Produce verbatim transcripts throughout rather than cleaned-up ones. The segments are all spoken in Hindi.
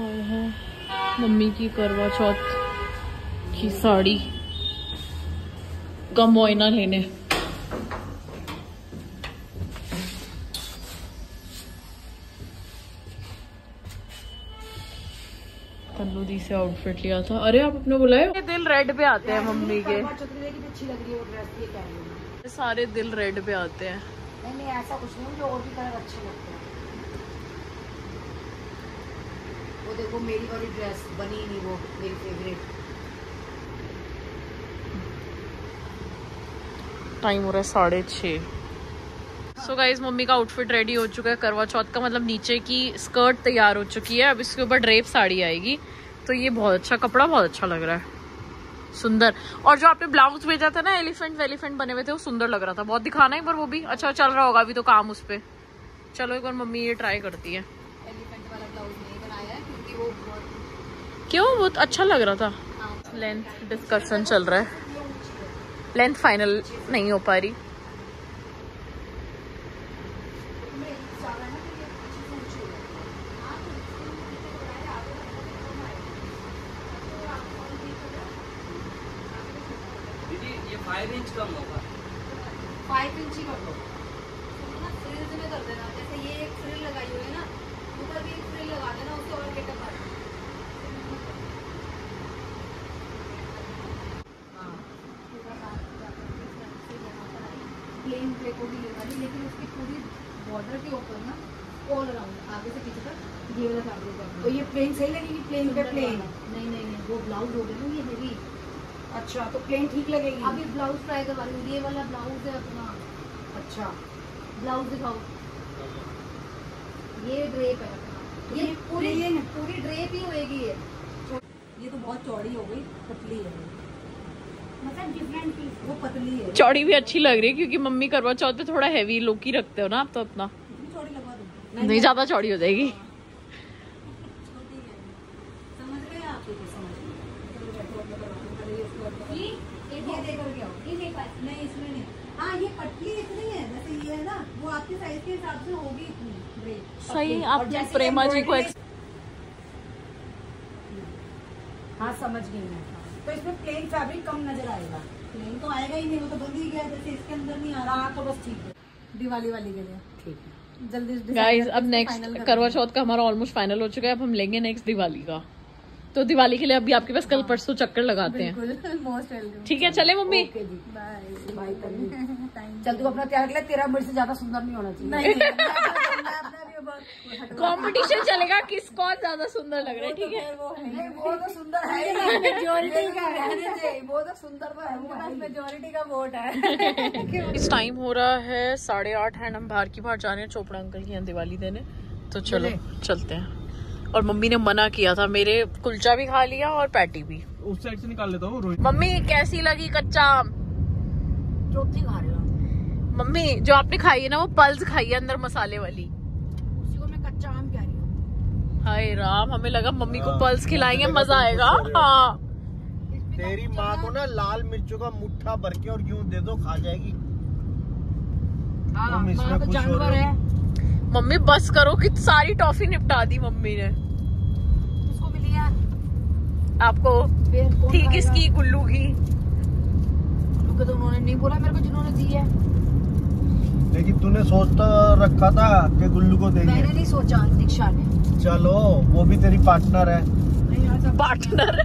हम आए हैं मम्मी की करवा चौथ की साड़ी का मुआयना लेने। तन्नूदी से आउटफिट लिया था। अरे आप अपने बुलाए। दिल रेड पे आते हैं मम्मी के। अच्छी लग रही है वो ड्रेस, ये कह रही हूं। सारे दिल रेड पे आते हैं। नहीं नहीं ऐसा कुछ नहीं, मुझे और भी कलर अच्छे लगते हैं। वो देखो मेरी वाली ड्रेस बनी नहीं, वो मेरी फेवरेट। टाइम हो रहा है साढ़े छः। सो गाइज मम्मी का आउटफिट रेडी हो चुका है करवा चौथ का, मतलब नीचे की स्कर्ट तैयार हो चुकी है। अब इसके ऊपर ड्रेप साड़ी आएगी। तो ये बहुत अच्छा कपड़ा, बहुत अच्छा लग रहा है, सुंदर। और जो आपने ब्लाउज भेजा था ना एलिफेंट वेलिफेंट बने हुए थे, वो सुंदर लग रहा था। बहुत दिखाना है पर वो भी अच्छा चल रहा होगा अभी तो काम उस पे। चलो एक बार मम्मी ये ट्राई करती है। एलिफेंट वाला ब्लाउज नहीं बनाया है क्योंकि वो बहुत... क्यों? बहुत अच्छा लग रहा था। लेंथ डिस्कशन चल रहा है, लेंथ फाइनल नहीं हो पा रही। फाइव इंच कम होगा, फाइव इंच ही कर दो ना, फ्रिल में कर देना। जैसे ये एक फ्रिल लगाई हुई है ना, ऊपर भी एक फ्रिल लगा देना, उससे और गेटअप आ जाएगा। प्लेन प्ले को भी लगा दी, लेकिन उसकी पूरी बॉर्डर के ऊपर ना ऑल अराउंड आगे से पीछे तक ये वाला फैब्रिक है। तो ये प्लेन सही लगेगी? प्लेन पे प्लेन नहीं नहीं नहीं, वो ब्लाउज हो गया ना ये हेवी। अच्छा तो प्लेन ठीक लगेगी। अभी ब्लाउज ट्राई करवा रही हूँ। ये वाला ब्लाउज है अपना। अच्छा ब्लाउज दिखाओ। ये ड्रेप है अपना, ये पूरी पूरी ड्रेप ही होएगी। ये ये तो बहुत चौड़ी हो गई, पतली है, मतलब डिफरेंट पीस। वो पतली है, चौड़ी भी अच्छी लग रही है क्योंकि मम्मी करवा चौथ पे थोड़ा हैवी लुक ही रखते हो ना आप तो अपना। चौड़ी लगवा दो। नहीं, नहीं ज्यादा चौड़ी हो जाएगी। नहीं इसमें नहीं। हाँ ये पतली इतनी है, जैसे ये है ना, वो आपके साइज के हिसाब से होगी इतनी। सही आपने प्रेमा जी को एक्स... हाँ समझ गई मैं। तो इसमें प्लेन फैब्रिक कम नजर आएगा। प्लेन तो आएगा ही नहीं, वो तो बंद ही गया, जैसे इसके अंदर नहीं आ रहा। तो बस ठीक है, दिवाली वाली के लिए ठीक है। जल्दी गाइस अब नेक्स्ट करवा चौथ का हमारा ऑलमोस्ट फाइनल हो चुका है। अब हम लेंगे नेक्स्ट दिवाली का। तो दिवाली के लिए अभी आपके पास कल परसों चक्कर लगाते हैं। ठीक है चले मम्मी। चल तू अपना तैयार कर ले, तेरा मेरे से ज्यादा सुंदर नहीं होना चाहिए। कंपटीशन चलेगा किसको ज्यादा सुंदर लग रहा है। ठीक है वो तो सुंदर है, मेजोरिटी का है। वो तो सुंदर तो है, मेजोरिटी का वोट है। इस टाइम हो रहा है साढ़े आठ एंड हम बाहर की बाहर जा रहे हैं चोपड़ा अंकल की यहाँ दिवाली देने। तो चलो चलते हैं। और मम्मी ने मना किया था, मेरे कुलचा भी खा लिया और पैटी भी। उस साइड से निकाल लेता हूँ। मम्मी कैसी लगी कच्चा आम? चौथी खा रहे हो मम्मी? जो आपने खाई है ना वो पल्स खाई है अंदर मसाले वाली, उसी को मैं कच्चा आम कह रही हूँ। हाय राम, हमें लगा मम्मी को पल्स खिलाएंगे मजा आएगा। हाँ तेरी माँ को ना लाल मिर्चों का मुट्ठा भर के और यूं दे दो, खा जाएगी। तुम इसमें खुश हो रहे हो? मम्मी बस करो कि सारी टॉफी निपटा दी मम्मी ने। किसको मिली है? आपको थी किसकी? गुल्लू की। गुल्लू तो उन्होंने नहीं बोला मेरे को जिन्होंने दी है। लेकिन तूने सोच तो रखा था कि गुल्लू को देंगे। मैंने नहीं सोचा, दीक्षा ने। चलो वो भी तेरी पार्टनर है। नहीं पार्टनर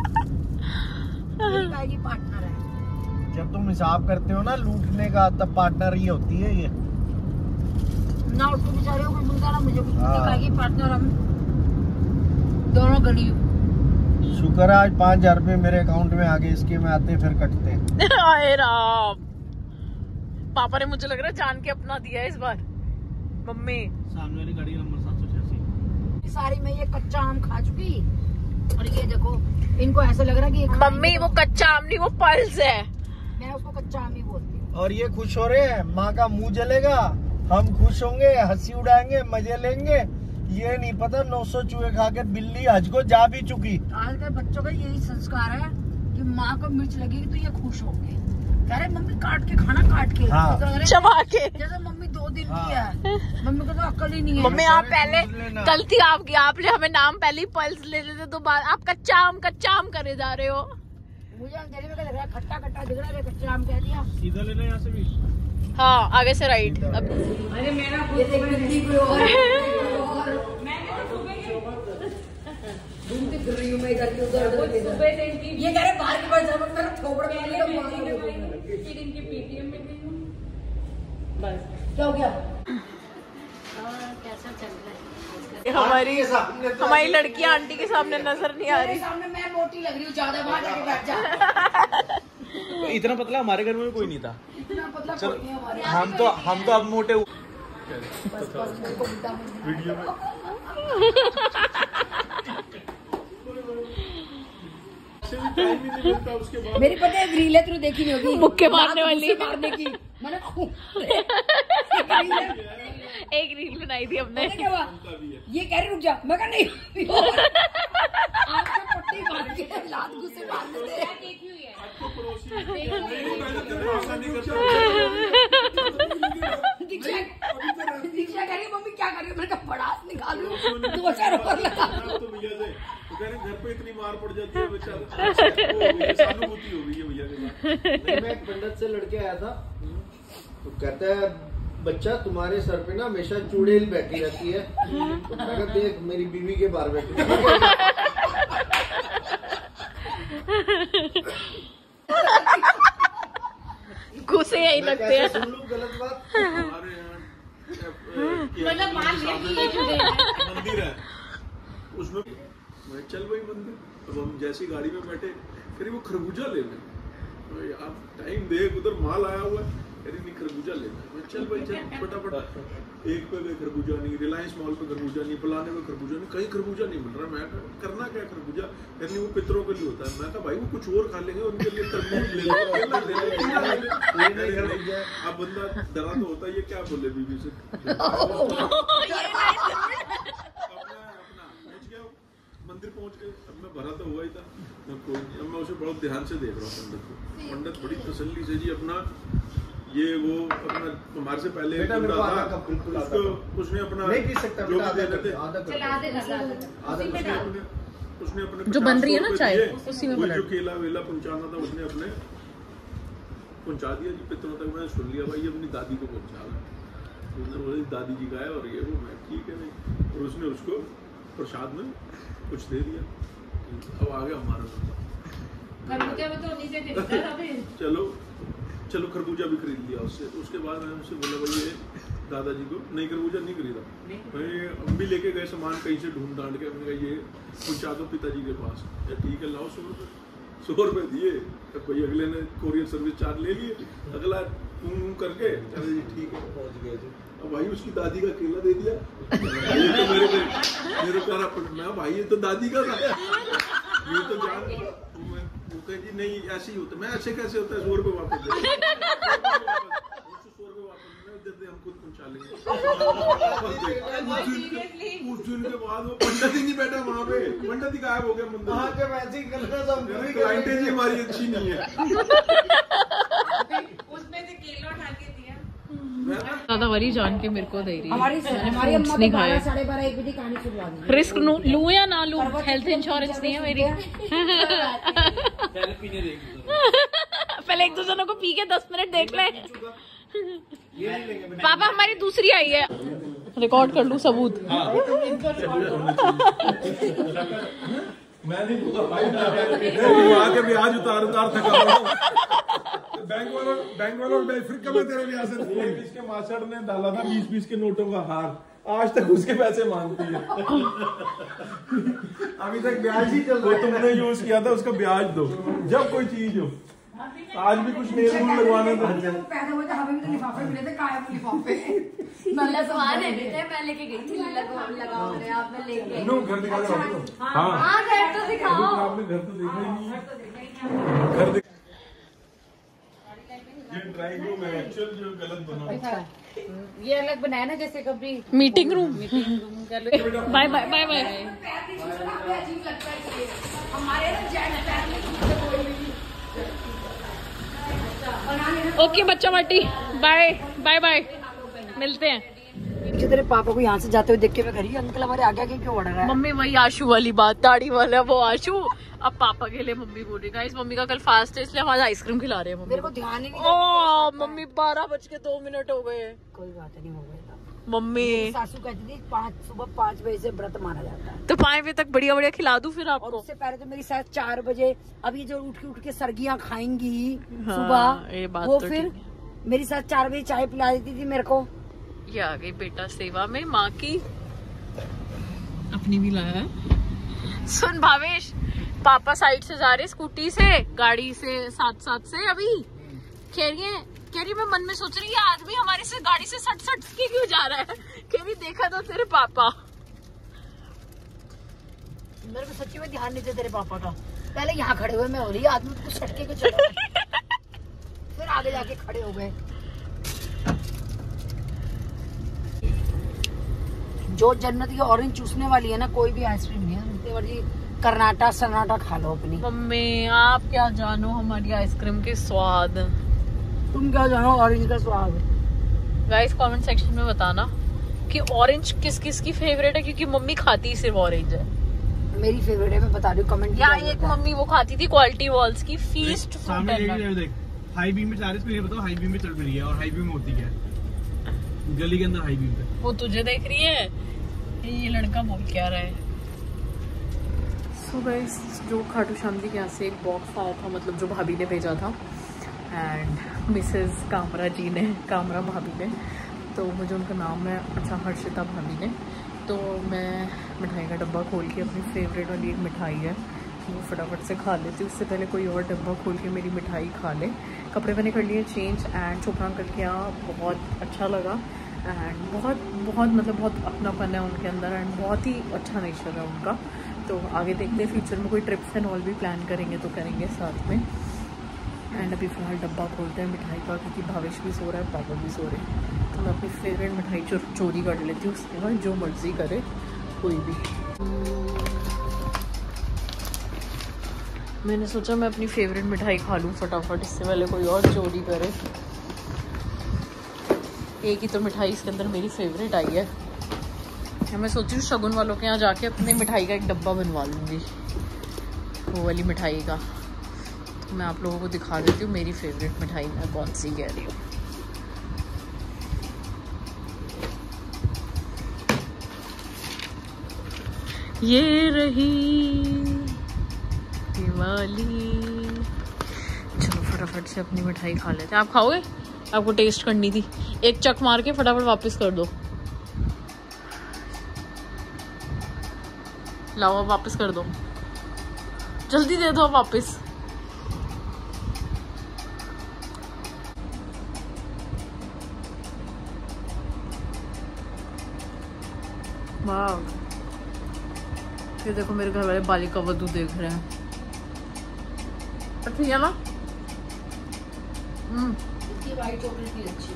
पार्टनर है। जब तुम हिसाब करते हो ना लूटने का, तब पार्टनर ही होती है ये ना। उसको बेचारे को मिलता ना, मुझे भी पार्टनर। हम दोनों गरीब। शुक्र है आज पाँच हजार रूपए मेरे अकाउंट में आ गए, इसके में आते फिर कटते। हाय राम, पापा ने मुझे लग रहा है जान के अपना दिया है इस बार। मम्मी सामने वाली गाड़ी नंबर सात सौ छियासी। सारी मैं ये कच्चा आम खा चुकी, और ये देखो इनको ऐसा लग रहा है कि मम्मी वो कच्चा आम नहीं, वो पल्स है। मैं उसको कच्चा आम ही बोलती हूँ। और ये खुश हो रहे हैं, माँ का मुंह जलेगा, हम खुश होंगे, हंसी उड़ाएंगे, मजे लेंगे। ये नहीं पता नौ सौ चूहे खा के बिल्ली हज को जा भी चुकी। आजकल बच्चों का यही संस्कार है कि माँ को मिर्च लगेगी तो ये खुश होंगे। कह रहे मम्मी काट के खाना, काट के हाँ। चबा के। जैसे मम्मी दो दिन की है। मम्मी को तो अक्ल ही नहीं है। मम्मी आप पहले गलती आपकी, आपने हमें नाम पहले ही पल्स ले लेते तो बात आप कच्चा आम कच्चा आम करे जा रहे हो। मुझे अंधेरे में लग रहा है खट्टा खट्टा दिख रहा है, कच्चा आम कह दिया। सीधा लेना यहाँ से भी। हाँ आगे से राइट। अब अरे मेरा ये देखिए घूमती फिर रही हूँ मैं इधर की उधर उधर ये कह रहे बाहर की बात मेरा थोबड़ा बस क्या हो गया। कैसा चल रहा है हमारी हमारी लड़की आंटी के सामने नजर नहीं आ रही। सामने मैं मोटी लग रही हूँ ज्यादा, बाहर जाके बैठ जा। इतना पतला हमारे घर में कोई नहीं था। इतना पतला चल, कोई नहीं हमारे हम तो हम तो अब मोटे हुए। बस बस मेरे को उल्टा वीडियो में मेरी पता है रील है, तू देखी नहीं होगी, मुक्के मारने वाली मारने की। मैंने एक रील बनाई थी हमने। क्या हुआ ये कह रही रुक जा, मैं कहा नहीं आपको पट्टी मार के लात गुस्से मार देते। दीक्षा दीक्षा कह रही मम्मी क्या कर रही है, मैंने कहा पड़ास निकाल लूं दो चार और लगा घर पे इतनी मार पड़ जाती है बेचारा, सहानुभूति हो गई है भैया के साथ। मैं एक पंडित से लड़के आया था, तो कहता है बच्चा तुम्हारे सर पे ना हमेशा चुड़ैल बैठी रहती है। तो मैं कहा देख मेरी बीवी के बाहर बैठी गुस्से यही लगते हैं। सुन लो गलत बात। मतलब मान लीजिए मंदिर है उसमें, मैं चल वही मंदिर। अब हम जैसी गाड़ी में बैठे करीब वो खरबूजा ले लें, आप टाइम देख उधर माल आया हुआ है, करीब नहीं खरबूजा लेना। मैं चल भाई चल फटाफट। एक पे गए खरबूजा नहीं, रिलायंस मॉल पे खरबूजा नहीं, फलाने में खरबूजा नहीं, कहीं खरबूजा नहीं मिल रहा। मैं करना क्या खरबूजा, यानी वो पितरों के लिए होता है। मैं कहा भाई वो कुछ और खा लेंगे, उनके लिए तरबूज ले लेंगे। अब बंदा डरा तो होता है, ये क्या बोले बीबी से। मंदिर पहुंच गए, अब मैं भरा तो हुआ ही था, मैं कोई अब मैं उसे बहुत ध्यान से देख रहा हूँ पंडित को। पंडित बड़ी तसल्ली से जी अपना ये वो अपना हमारे से पहले उसको उसने अपना जो भी देते थे उसने अपने जो बन रही है ना चाय उसी में जो केला वेला पहुंचाना था उसने अपने पहुंचा दिया जी पितरों तक। मैंने सुन लिया भाई अपनी दादी को पहुंचा रहा। उसने बोला दादी जी का है और ये वो, मैं ठीक है नहीं, और उसने उसको प्रसाद में कुछ दे दिया। अब आ गया हमारा चलो चलो खरबूजा भी खरीद लिया उससे। तो उसके बाद मैंने उससे बोला भाई ये दादाजी को नहीं खरबूजा नहीं खरीदा, मैं हम भी लेके गए सामान कहीं से ढूंढ ढांड के। मैंने कहा ये पहुंचा दो पिताजी के पास। ठीक है लाओ सौ रुपये सौ रुपये दिए। तो कोई अगले ने कोरियर सर्विस चार्ज ले लिए, अगला ऊँ करके अरे जी ठीक है पहुँच गए जी। अब भाई उसकी दादी का केला दे दिया। ये तो मेरे पे मेरे प्यारा मैं भाई ये तो दादी का था, ये तो जान वो कहे जी नहीं ऐसे ही होता। मैं ऐसे कैसे होता है, सौ रुपये वापस दे सौ रुपये वापस दे हम खुद पहुँचा लेंगे। उस दिन के बाद वो पंडित ही नहीं बैठा वहाँ पे, पंडित ही गायब हो गया मंदिर। वैसे ही क्लाइंटेज ही हमारी अच्छी नहीं है। उसमें से केला उठा के दिया ज्यादा वरी जान के मेरे को दे रही है। हमारी हमारी अम्मा तो बारह साढ़े बारह एक बजे कहानी शुरू आ गई। रिस्क लूं या ना लूं, हेल्थ इंश्योरेंस नहीं है मेरी। पहले एक दूसरे को पी के दस मिनट देख ले। पापा हमारी दूसरी आई है, रिकॉर्ड कर लूं सबूत। मैं नहीं बोला आके भी आज उतार उतार थका बैंक वालों बैंक वालों फिर कब तेरे ब्याह से इसके मास्टर ने डाला था बीस बीस के नोटों का हार, आज तक उसके पैसे मांगती है। अभी तक ब्याज ही चल रहा है। तुमने यूज किया था उसका ब्याज दो जब कोई चीज हो। आज भी कुछ नेल रूल लगवाने थे, पैदा हुए थे हमें तो लिफाफे मिले थे, कायम लिफाफे लगवा रहे थे। मैं लेके गई थी, लगा लगा रहे आप मैं लेके नो घर दिखा दो। हाँ हाँ घर तो दिखाओ। आपने घर तो देखा ही नहीं। घर दिखा ये ड्राइंग रूम है एक्चुअल जो गलत बना। ये अलग बनाया ना जैसे कभी meeting room. Bye bye bye bye. Okay बच्चा माटी बाय बाय बाय मिलते हैं। मुझे तेरे पापा को यहाँ से जाते हुए देख के मैं कह रही अंकल हमारे आगे आगे क्यों बढ़ रहा है। मम्मी वही आशु वाली बात, दाढ़ी वाला वो आशु। अब पापा के लिए मम्मी बोल रही है इस मम्मी का कल फास्ट है इसलिए हमारा आइसक्रीम खिला रहे हैं मम्मी। मेरे को ध्यान ही नहीं। ओ मम्मी बारह बज के दो मिनट हो गए। कोई बात नहीं, हो गया। मम्मी सासू कहती थी पाँच सुबह पाँच बजे से व्रत माना जाता है, तो पाँच बजे तक बढ़िया बढ़िया खिला दूं फिर आपको। और उससे पहले तो मेरी सास चार बजे अब ये जो उठ के उठ के सर्गियाँ खाएंगी हाँ, सुबह, ये बात वो तो फिर मेरी सास चार बजे चाय पिला देती थी मेरे को। ये आ गई बेटा सेवा में माँ की। अपनी भी लाया है। सुन भावेश, पापा साइड से जा रहे स्कूटी से, गाड़ी से साथ साथ से। अभी कह रही है कह रही मैं मन में सोच रही है आदमी हमारे से गाड़ी से सट सट के क्यों जा रहा है। कह रही देखा तो तेरे पापा। मेरे को सच्ची में ध्यान नहीं था तेरे पापा का। पहले यहाँ खड़े हुए मैं हो रही आदमी को सटके के चला फिर आगे जाके खड़े हो गए। जो जन्नत की ऑरेंज चूसने वाली है ना, कोई भी आइसक्रीम नहीं है। जितनी मर्जी कर्नाटक सन्नाटा खा लो अपनी। मम्मी आप क्या जानो हमारी आइसक्रीम के स्वाद। तुम क्या जानो ऑरेंज का स्वाद। गाइस कमेंट सेक्शन में बताना कि ऑरेंज किस किस की फेवरेट है, क्योंकि मम्मी खाती सिर्फ ऑरेंज है। मेरी फेवरेट है, मैं बता रही हूँ कमेंट। यहाँ एक मम्मी वो खाती थी क्वालिटी वॉल्स की फीस्ट सामने देख हाई बीम में चार इसको बताओ हाई बीम में चल रही है और हाई बीम में होती क्या है गली के अंदर हाई बीम पे। वो तुझे देख रही है, ये लड़का बोल क्या रहा है। सो गाइस जो खाटू श्याम जी के यहाँ से एक बॉक्स आया था, मतलब जो भाभी ने भेजा था, एंड मिसेस कामरा जी ने, कामरा भाभी ने, तो मुझे उनका नाम है अच्छा हर्षिता भाभी ने। तो मैं मिठाई का डब्बा खोल के अपनी फेवरेट वाली एक मिठाई है वो फटाफट से खा लेती हूँ, उससे पहले कोई और डब्बा खोल के मेरी मिठाई खा ले। कपड़े मैंने कर लिए चेंज एंड चोपड़ा अंकल के यहाँ बहुत अच्छा लगा एंड बहुत बहुत मतलब बहुत अपनापन है उनके अंदर एंड बहुत ही अच्छा नेचर है उनका। तो आगे देखते हैं फ्यूचर में कोई ट्रिप्स एंड ऑल भी प्लान करेंगे तो करेंगे साथ में। एंड अभी फिलहाल डब्बा खोलते हैं मिठाई का, क्योंकि भावेश भी सो रहा है पापा भी सो रहे हैं। तो मैं अपनी फेवरेट मिठाई चो, चोरी कर लेती हूँ, उसके बाद जो मर्जी करे कोई भी। मैंने सोचा मैं अपनी फेवरेट मिठाई खा लूँ फटाफट, इससे पहले कोई और चोरी करे। एक ही तो मिठाई इसके अंदर मेरी फेवरेट आई है। मैं सोच रही हूँ शगुन वालों के यहाँ जाके अपने मिठाई का एक डब्बा बनवा लूँगी, वो वाली मिठाई का। तो मैं आप लोगों को दिखा देती हूँ मेरी फेवरेट मिठाई मैं कौन सी कह रही हूँ। ये रही दिवाली। चलो फटाफट से अपनी मिठाई खा लेते हैं। आप खाओगे? आपको टेस्ट करनी थी। एक चक मार के फटाफट वापस कर दो। लाओ वापस कर दो, जल्दी दे दो वापस। वाह, ये देखो मेरे घर वाले बालिका वधू देख रहे हैं। ठीक है ना? हम्म, इसकी वाइट चॉकलेट भी अच्छी।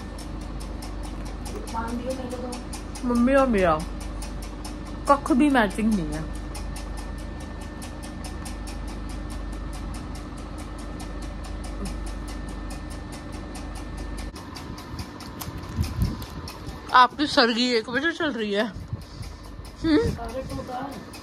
पान दियो मेरे को तो। मम्मी और मेरा कख भी मैचिंग नहीं है। आपकी सर्दी एक बजे चल रही है। हम्म